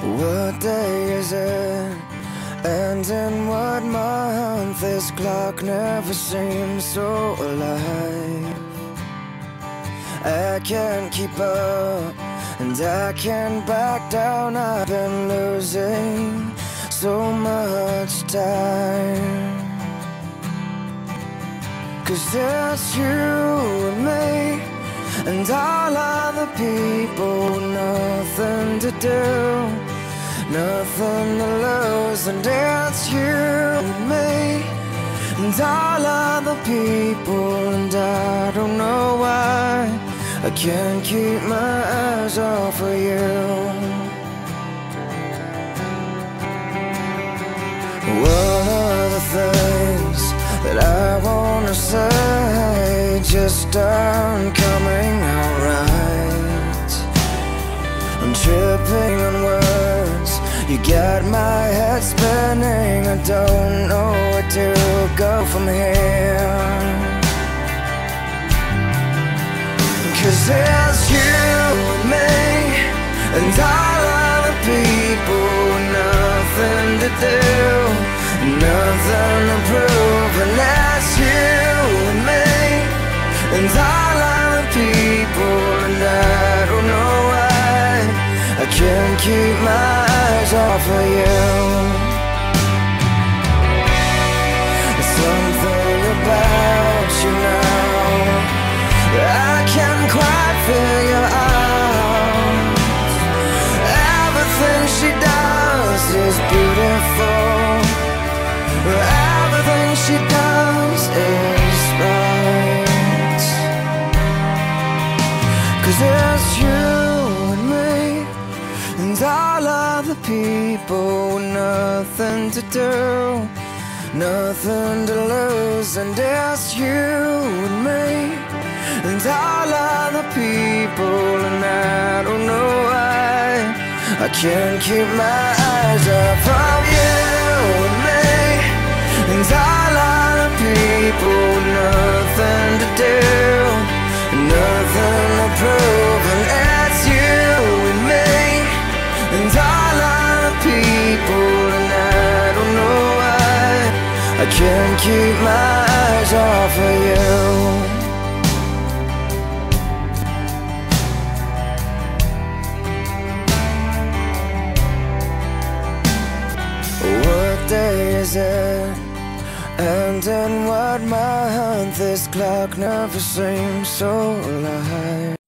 What day is it? And in what month? This clock never seems so alive. I can't keep up, and I can't back down. I've been losing so much time. 'Cause it's you and me, and all other people, nothing to do, nothing to lose. And it's you and me, and all other people, and I don't know why I can't keep my eyes off of you. What are the things that I wanna say just aren't coming out right? I'm tripping on words, you got my head spinning. I don't know where to go from here. 'Cause it's you and me, and all other people, nothing to do, nothing to prove. And that's you and me, and all other people, and I don't know why I can't keep my eyes off of you. There's something about you now I can't quite figure out. Everything she does is beautiful, everything she does is right. 'Cause it's you and me, and all other people, nothing to do, nothing to lose. And it's you and me, and all other people, and I don't know why I can't keep my eyes off of you and me, and all other people, nothing to do, nothing to prove. And it's you and me, and all other people, and I don't know why I can't keep my eyes off of you. What day is it? And in what month? This clock never seems so alive.